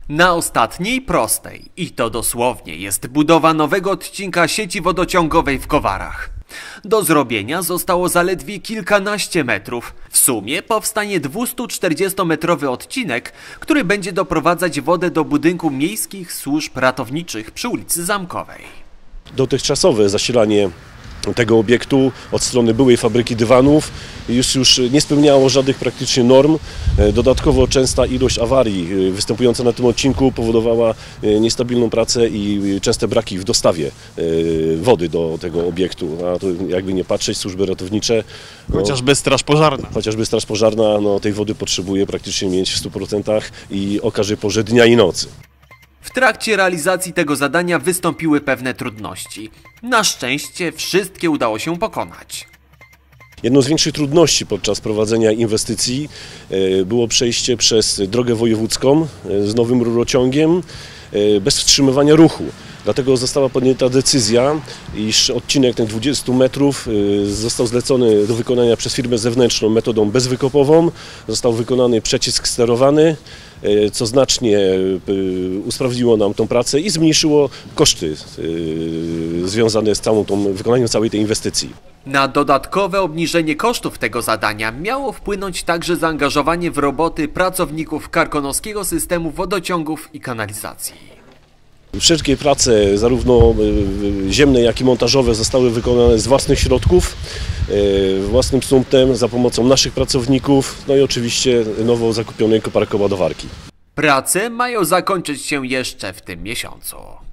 Na ostatniej prostej, i to dosłownie, jest budowa nowego odcinka sieci wodociągowej w Kowarach. Do zrobienia zostało zaledwie kilkanaście metrów. W sumie powstanie 240-metrowy odcinek, który będzie doprowadzać wodę do budynku miejskich służb ratowniczych przy ulicy Zamkowej. Dotychczasowe zasilanie tego obiektu od strony byłej fabryki dywanów już nie spełniało żadnych praktycznie norm. Dodatkowo częsta ilość awarii występująca na tym odcinku powodowała niestabilną pracę i częste braki w dostawie wody do tego obiektu. A to jakby nie patrzeć, służby ratownicze... Chociażby straż pożarna. Chociażby straż pożarna tej wody potrzebuje praktycznie mieć w 100% i o każdej porze dnia i nocy. W trakcie realizacji tego zadania wystąpiły pewne trudności. Na szczęście wszystkie udało się pokonać. Jedną z większych trudności podczas prowadzenia inwestycji było przejście przez drogę wojewódzką z nowym rurociągiem bez wstrzymywania ruchu. Dlatego została podjęta decyzja, iż odcinek ten 20 metrów został zlecony do wykonania przez firmę zewnętrzną metodą bezwykopową. Został wykonany przecisk sterowany, co znacznie usprawniło nam tą pracę i zmniejszyło koszty związane z wykonaniem całej tej inwestycji. Na dodatkowe obniżenie kosztów tego zadania miało wpłynąć także zaangażowanie w roboty pracowników Karkonoskiego Systemu Wodociągów i Kanalizacji. Wszystkie prace, zarówno ziemne, jak i montażowe, zostały wykonane z własnych środków, własnym sumptem, za pomocą naszych pracowników, no i oczywiście nowo zakupionej koparkoładowarki. Prace mają zakończyć się jeszcze w tym miesiącu.